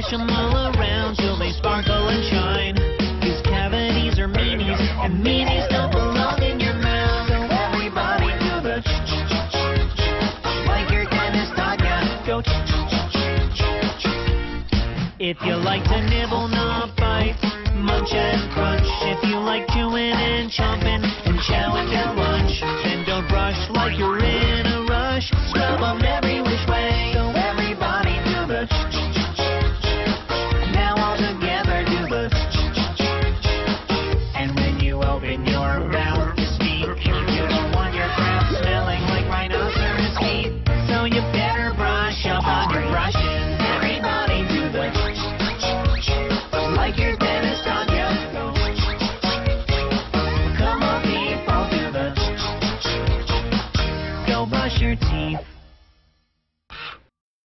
brush them all around till they sparkle and shine. These cavities are meanies, and meanies don't belong in your mouth. So everybody do the like your dentist taught ya. Go if you like to nibble, not bite, munch and crunch. If you like chewing and chomping and chowing down lunch, then don't brush like you're in a rush. Scrub 'em every which way. So everybody do the now all together do the and when you open your mouth to speak, you don't want your breath smelling like rhinoceros meat. So you better brush up on your brushes. Everybody do the like your dentist taught you. Come on, people, do the go brush your teeth.